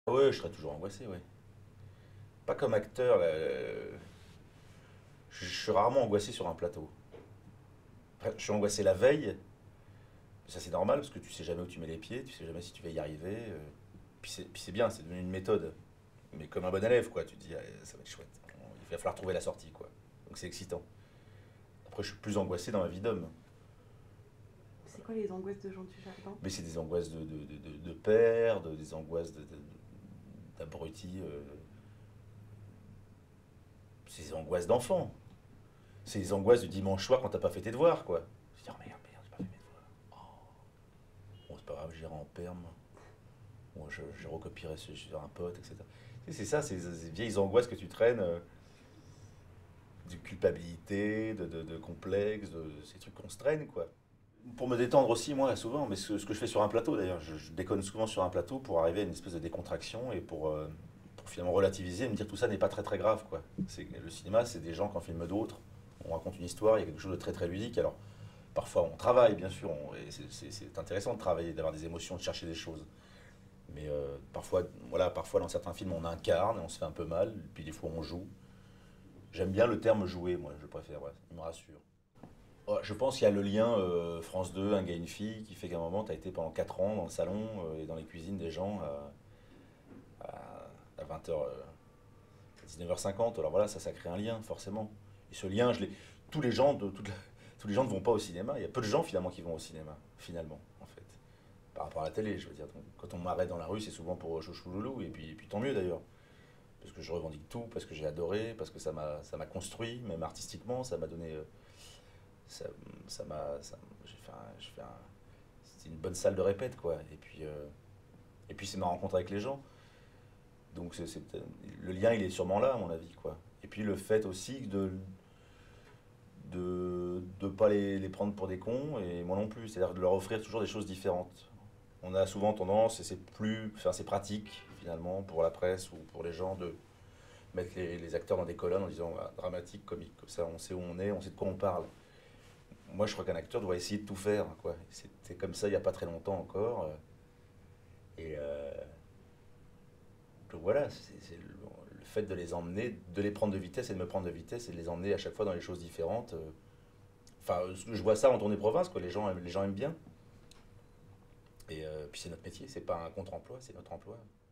Ouais, je serais toujours angoissé, ouais. Pas comme acteur, là, je suis rarement angoissé sur un plateau. Enfin, je suis angoissé la veille, ça c'est normal parce que tu sais jamais où tu mets les pieds, tu sais jamais si tu vas y arriver. Puis c'est bien, c'est devenu une méthode. Mais comme un bon élève, quoi, tu te dis, ah, ça va être chouette. Il va falloir trouver la sortie, quoi. Donc c'est excitant. Après, je suis plus angoissé dans ma vie d'homme. C'est quoi les angoisses de Jean Dujardin? Mais c'est des angoisses de père, des angoisses d'abruti. C'est des angoisses d'enfant. C'est les angoisses du dimanche soir quand t'as pas fait tes devoirs, quoi. Je dis, oh merde, merde, j'ai pas fait mes devoirs. Bon, c'est pas grave, j'irai en perme. Bon, je recopierai sur un pote, etc. C'est ça, ces vieilles angoisses que tu traînes, de culpabilité, de complexe, de ces trucs qu'on se traîne, quoi. Pour me détendre aussi, moi, souvent, mais ce que je fais sur un plateau d'ailleurs, je déconne souvent sur un plateau pour arriver à une espèce de décontraction et pour finalement relativiser et me dire tout ça n'est pas très très grave, quoi. Le cinéma, c'est des gens qui en filment d'autres, on raconte une histoire, il y a quelque chose de très très ludique. Alors, parfois on travaille, bien sûr, et c'est intéressant de travailler, d'avoir des émotions, de chercher des choses. Mais parfois, voilà, parfois dans certains films, on incarne et on se fait un peu mal, puis des fois on joue. J'aime bien le terme jouer, moi, je préfère, ouais, il me rassure. Ouais, je pense qu'il y a le lien France 2, un gars, une fille, qui fait qu'à un moment, tu as été pendant 4 ans dans le salon et dans les cuisines des gens à 20h, 19h50. Alors voilà, ça crée un lien, forcément. Et ce lien, tous les gens tous les gens ne vont pas au cinéma. Il y a peu de gens, finalement, qui vont au cinéma, finalement, en fait. Par rapport à la télé, je veux dire. Donc, quand on m'arrête dans la rue, c'est souvent pour chouchou loulou, et puis tant mieux, d'ailleurs. Parce que je revendique tout, parce que j'ai adoré, parce que ça m'a construit, même artistiquement, ça m'a donné ça, ça m'a, ça- j'ai fait c'était une bonne salle de répète, quoi. Et puis c'est ma rencontre avec les gens. Donc le lien, il est sûrement là, à mon avis, quoi. Et puis le fait aussi de pas les prendre pour des cons, et moi non plus. C'est-à-dire de leur offrir toujours des choses différentes. On a souvent tendance, et c'est pratique, finalement, pour la presse ou pour les gens, de mettre les acteurs dans des colonnes en disant ah, dramatique, comique, comme ça on sait où on est, on sait de quoi on parle. Moi, je crois qu'un acteur doit essayer de tout faire, quoi. C'était comme ça il n'y a pas très longtemps encore. Et donc voilà, c'est le fait de les emmener, de les prendre de vitesse et de me prendre de vitesse et de les emmener à chaque fois dans les choses différentes. Enfin, je vois ça en tournée province, quoi. Les gens aiment bien. Et puis c'est notre métier, c'est pas un contre-emploi, c'est notre emploi.